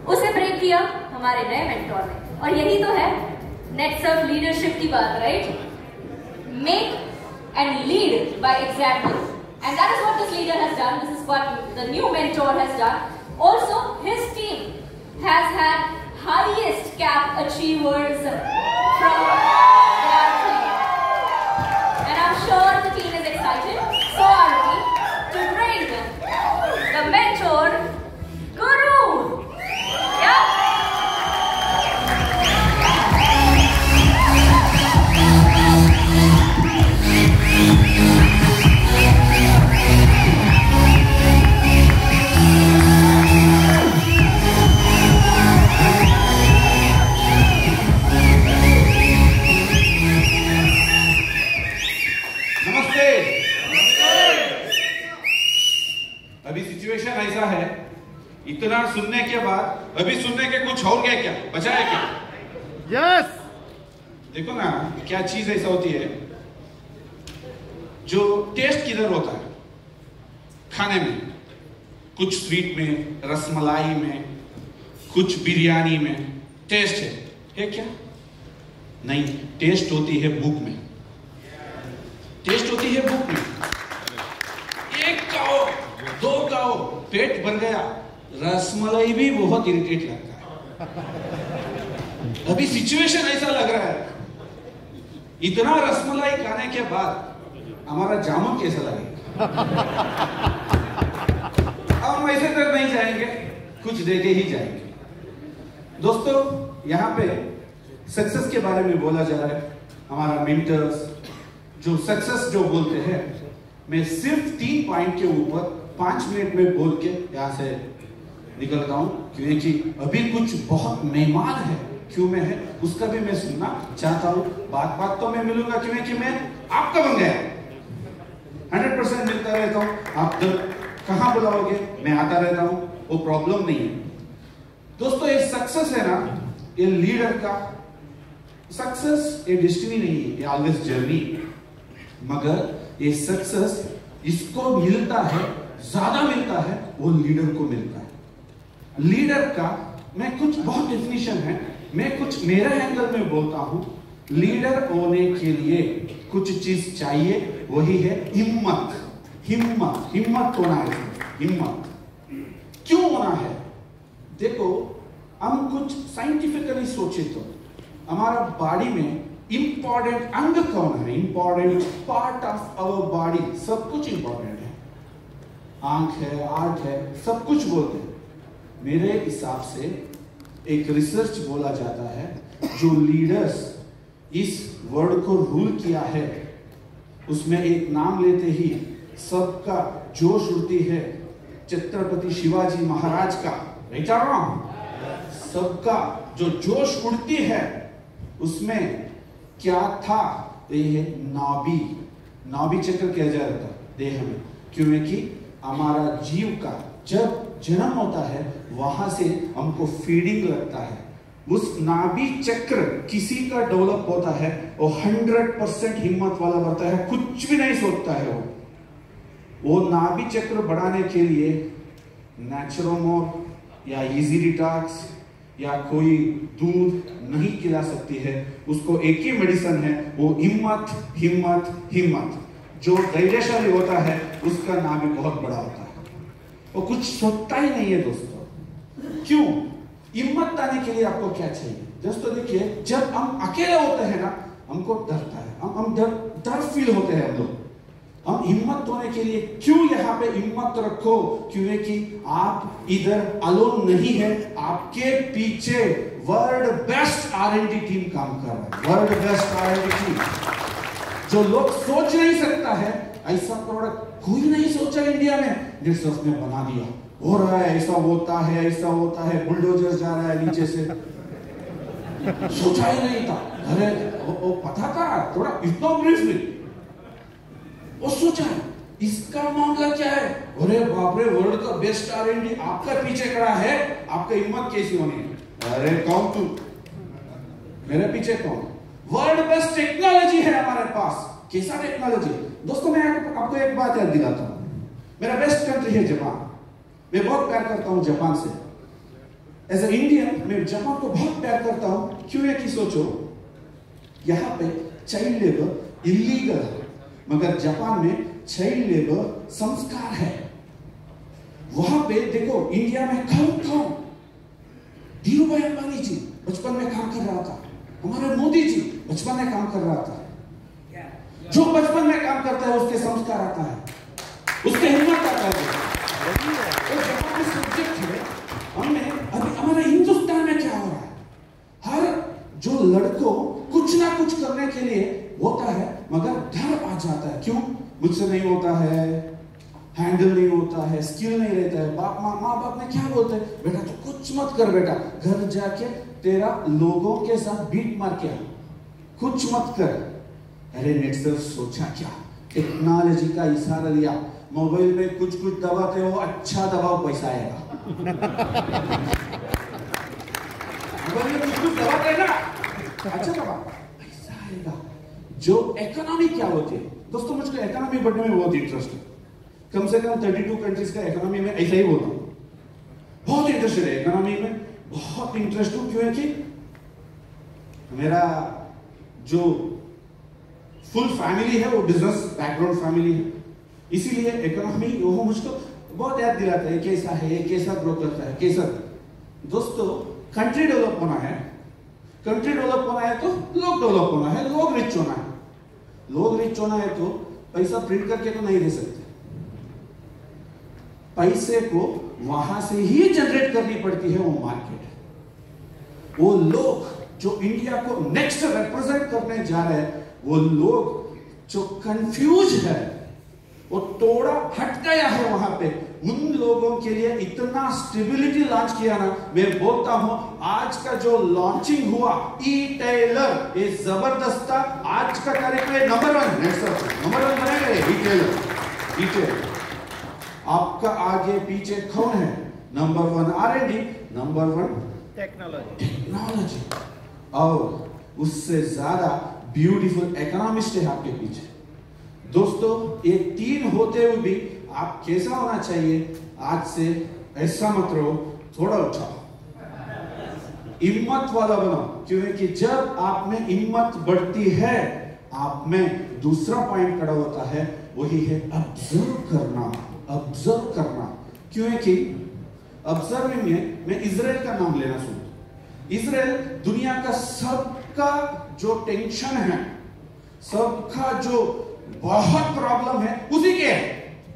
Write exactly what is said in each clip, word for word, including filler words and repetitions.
उसे ब्रेक किया हमारे नए मेंटोर ने। और यही तो है नेक्स्ट ऑफ लीडरशिप की बात, right? Make and lead by example, and that is what this leader has done. This is what the new mentor has done. Also, his team has had highest cap achievers from their team, and I'm sure the team is excited. So are we to bring the mentor Guru. Yeah. अभी situation ऐसा है, इतना सुनने के बाद अभी सुनने के कुछ और क्या क्या बचा है क्या? Yes yes! देखो ना, क्या चीज ऐसा होती है जो टेस्ट किधर होता है खाने में, कुछ स्वीट में, रसमलाई में, कुछ बिरयानी में टेस्ट है, है क्या? नहीं, टेस्ट होती है भूख में, टेस्ट होती है भूख में। एक खाओ, दो खाओ, पेट भर गया, रसमलाई भी बहुत इरिटेट लगता है। अभी सिचुएशन ऐसा लग रहा है, इतना रसमलाई खाने के बाद हमारा जामुन कैसा लगेगा? हम ऐसे तक नहीं जाएंगे, कुछ देके ही जाएंगे। दोस्तों, यहाँ पे सक्सेस के बारे में बोला जा रहा है। हमारा मेंटर्स जो सक्सेस जो बोलते हैं, मैं सिर्फ तीन पॉइंट के ऊपर पांच मिनट में बोल के यहाँ से निकलता हूँ, क्योंकि अभी कुछ बहुत मेहमान है, क्यों में है उसका भी मैं सुनना चाहता हूँ। बात बात तो मैं मिलूंगा, क्योंकि मैं आपका बन गया, हंड्रेड परसेंट मिलता रहता हूँ। आप जब कहाँ बुलाओगे मैं आता रहता हूँ, वो प्रॉब्लम नहीं है। दोस्तों, ये सक्सेस है ना, ये लीडर का सक्सेस ये डेस्टिनी नहीं है, ये ऑलवेज जर्नी। मगर ये सक्सेस इसको मिलता है, ज्यादा मिलता है, वो लीडर को मिलता है। लीडर का मैं कुछ बहुत डेफिनेशन है, मैं कुछ मेरे एंगल में बोलता हूं। लीडर होने के लिए कुछ चीज चाहिए, वही है हिम्मत। हिम्मत हिम्मत होना है। हिम्मत क्यों होना है? देखो, हम कुछ साइंटिफिकली सोचे तो हमारा बॉडी में इंपॉर्टेंट अंग कौन है? Important part of our body, सब कुछ इंपॉर्टेंट है। आंख है, आर्ट है, सब कुछ बोलते हैं। मेरे हिसाब से एक रिसर्च बोला जाता है, जो लीडर्स इस वर्ल्ड को रूल किया है, उसमें एक नाम लेते ही सबका जोश उठती है, छत्रपति शिवाजी महाराज का। बेटा राम, सबका जो जोश उठती है, उसमें क्या था? ये है नाभि। नाभि चक्र किया जा रहा था देह में, क्योंकि हमारा जीव का जब जन्म होता है, वहां से हमको फीडिंग लगता है। उस नाभि चक्र किसी का डेवलप होता है, वो हंड्रेड परसेंट हिम्मत वाला बनता है, कुछ भी नहीं सोचता है। वो वो नाभि चक्र बढ़ाने के लिए नेचुरोमोर या इजी डिटॉक्स या कोई दूध नहीं खिला सकती है। उसको एक ही मेडिसिन है, वो हिम्मत हिम्मत हिम्मत। जो धैर्यशाली होता है, उसका नाभि बहुत बड़ा होता है, वो कुछ सोचता ही नहीं है। दोस्तों, क्यों? हिम्मत आने के लिए आपको क्या चाहिए? दोस्तों देखिए, जब हम अकेले होते हैं ना, हमको डरता है, हम हम डर डर फील होते हैं हम लोग। हम हिम्मत होने के लिए क्यों यहाँ पे हिम्मत रखो? क्योंकि आप इधर अलोन नहीं है, आपके पीछे world best R and D team काम कर रहा है। World best R and D team, जो लोग सोच नहीं सकता है, ऐसा प्रोडक्ट कोई नहीं सोचा इंडिया में, जिससे उसने बना दिया। हो रहा है, ऐसा होता है, ऐसा होता है, बुलडोजर जा रहा है नीचे से। सोचा ही नहीं था। अरे वो, वो पता था थोड़ा, इतना ब्रीफली वो सोचा है। इसका मामला क्या है? अरे बाप रे, वर्ल्ड का बेस्ट आर एंड डी आपका पीछे खड़ा है, आपका हिम्मत कैसी होनी है? अरे कौन तू? मेरे पीछे कौन? वर्ल्ड बेस्ट टेक्नोलॉजी है हमारे पास। कैसा टेक्नोलॉजी? दोस्तों, मैं आपको एक बात याद दिलाता हूं। मेरा बेस्ट कंट्री है जापान। मैं बहुत प्यार करता हूं जापान से। एज ए इंडियन मैं जापान को बहुत प्यार करता हूं। क्यों है कि सोचो, यहां पे चाइल्ड लेबर इलीगल है, मगर जापान में चाइल्ड लेबर संस्कार है। वहां पे देखो, इंडिया में कौन कौन, धीरूभाई अंबानी जी बचपन में काम कर रहा था, हमारे मोदी जी बचपन में काम कर रहा था। जो बचपन में काम करता है उसके संस्कार आता है, उसके हिम्मत आता है। तो जापान में सब्जेक्ट है, हमने अभी हमारे हिंदुस्तान में क्या हो रहा है, हर जो लड़कों कुछ ना कुछ करने के लिए होता है, मगर डर आ जाता है। क्यों? मुझसे नहीं होता है, हैंडल नहीं होता है, स्किल नहीं रहता है। बाप माँ माँ बाप ने क्या बोलते हैं, बेटा तो कुछ मत कर, बेटा घर जाके तेरा लोगों के साथ बीट मार के आ, कुछ मत कर। अरे नेट सर सोचा क्या, टेक्नोलॉजी का इशारा लिया, मोबाइल में कुछ कुछ दबाते हो, अच्छा दबाओ पैसा आएगा। मोबाइल में कुछ कुछ दबाते ना, अच्छा दबाओ पैसा आएगा। जो इकोनॉमी क्या होती है दोस्तों, मुझको इकोनॉमी बढ़ने में बहुत इंटरेस्ट है। कम से कम बत्तीस कंट्रीज का इकोनॉमी में ऐसा ही बोलता हूं, बहुत इंटरेस्टेड है इकोनॉमी में, बहुत इंटरेस्ट हूं। क्यों है कि मेरा जो फुल फैमिली है वो बिजनेस बैकग्राउंड फैमिली है, इसीलिए इकोनॉमी वो मुझको बहुत याद दिलाता है कैसा है, कैसा ग्रो करता है, कैसा। दोस्तों कंट्री डेवलप होना है, कंट्री डेवलप होना है तो लोग डेवलप होना है, लोग रिच होना है। लोग रिच होना है तो पैसा प्रिंट करके तो नहीं दे सकते, पैसे को वहां से ही जनरेट करनी पड़ती है, वो मार्केट। वो लोग जो इंडिया को नेक्स्ट रिप्रेजेंट करने जा रहे हैं, वो लोग जो कंफ्यूज है, वो थोड़ा हट गया है वहां पे, उन लोगों के लिए इतना स्टेबिलिटी लॉन्च किया ना। मैं बोलता हूं आज का जो लॉन्चिंग हुआ ई टेलर, ये जबरदस्त था। आज का तारीख में नंबर वन नंबर वन बनेगा ई टेलर। ई टेलर आपका आगे पीछे कौन है? Number one R and D, number one technology technology और उससे ज्यादा ब्यूटीफुल इकोनॉमिस्ट है आपके पीछे। दोस्तों ये तीन होते हुए भी आप कैसा होना चाहिए? आज से ऐसा मत रहो, थोड़ा उठाओ, हिम्मत वाला बनो। क्योंकि जब आप में हिम्मत बढ़ती है, आप में दूसरा पॉइंट खड़ा होता है, वही है ऑब्जर्व करना। ऑब्जर्व करना क्योंकि ऑब्जर्विंग में मैं इजराइल का नाम लेना सुनता। इजराइल दुनिया का सबका जो टेंशन है, सबका जो बहुत प्रॉब्लम है, उसी के है।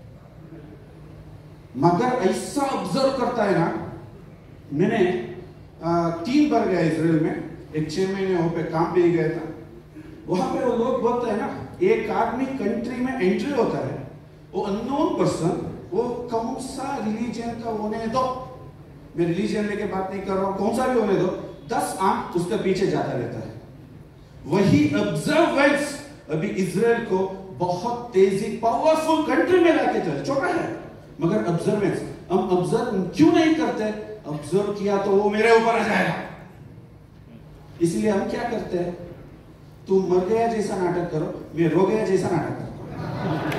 मगर ऐसा ऑब्जर्व करता है ना, मैंने आ, तीन बार गया इजराइल में, एक छह महीने वहां पे काम पे ही गया था। वहां पे वो लोग बोलते हैं ना, एक आदमी कंट्री में एंट्री होता है, वो अननोन पर्सन, वो कौन सा रिलीजन का होने दो, मैं रिलीजन लेके बात नहीं कर रहा हूं, कौन सा भी होने दो, दस आंख उसके पीछे जाता रहता है। वही ऑब्जर्वेंस अभी इजराइल को बहुत तेजी, पावरफुल कंट्री में लाके चले। छोटा है मगर ऑब्जर्वेंस, हम ऑब्जर्व क्यों नहीं करते? ऑब्जर्व किया तो वो मेरे ऊपर आ जाएगा, इसलिए हम क्या करते हैं, तुम मर गया जैसा नाटक करो, मैं रो गया जैसा नाटक करो।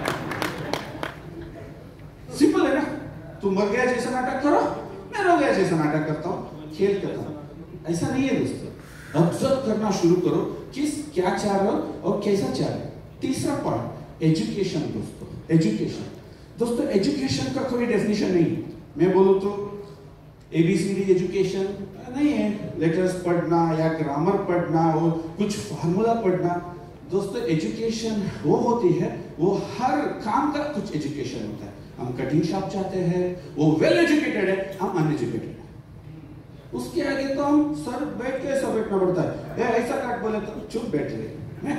सिंपल है ना, तुम मर गया जैसा नाटक करो, मैं रो गया जैसा नाटक करता हूं, खेल करता हूं। ऐसा नहीं है दोस्तों, ऑब्जर्व करना शुरू करो, किस क्या चाह रहे हो और कैसा चाह रहे हो। तीसरा पॉइंट एजुकेशन। दोस्तों एजुकेशन, दोस्तों एजुकेशन का कोई डेफिनेशन नहीं है। मैं बोलूं तो एबीसीडी एजुकेशन नहीं है, लेटर्स पढ़ना या ग्रामर पढ़ना और कुछ फार्मूला पढ़ना। दोस्तों एजुकेशन वो होती है, वो हर काम का कुछ एजुकेशन होता है। हम कटिंग शॉप चाहते हैं, वो वेल एजुकेटेड है, हम अनएजुकेटेड है। उसके आगे तो हम सर बैठ के ऐसा बैठना पड़ता है, या ऐसा काट बोले तो चुप बैठ रहे।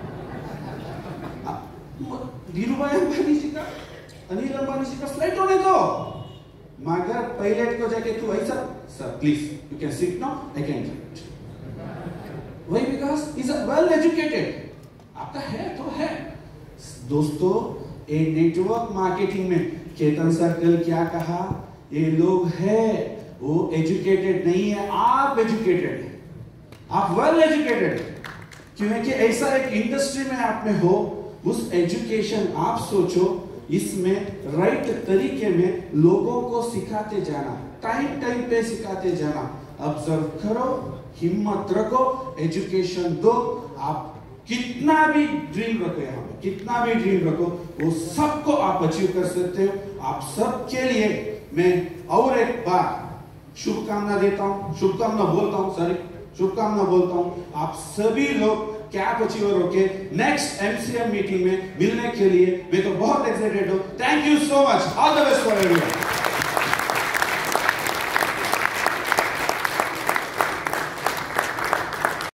धीरूभाई अंबानी जी का, अनिल अंबानी जी का फ्लाइट होने दो, मगर पायलट को जाके तू ऐसा, sir please you can sit now, I can flight. वही because is a well educated, आपका है तो है। दोस्तों ए नेटवर्क मार्केटिंग में केतन सर कल क्या कहा, ये लोग है वो एजुकेटेड नहीं है, आप एजुकेटेड है, आप वेल एजुकेटेड है। क्योंकि ऐसा एक इंडस्ट्री में आप में हो, उस एजुकेशन आप सोचो, इसमें राइट तरीके में लोगों को सिखाते जाना। टाइम टाइम पे सिखाते जाना, ऑब्जर्व करो, हिम्मत रखो, एजुकेशन दो। आप कितना भी ड्रीम रखो, यहाँ पे कितना भी ड्रीम रखो, वो सबको आप अचीव कर सकते हो। आप सबके लिए मैं और एक बार शुभकामना देता हूँ, शुभकामना बोलता हूँ, सॉरी शुभकामना बोलता हूँ। आप सभी लोग कैप अचीवर होके नेक्स्ट एमसीएम मीटिंग में मिलने के लिए मैं तो बहुत एक्साइटेड हूँ। Thank you so much, all the best for everyone.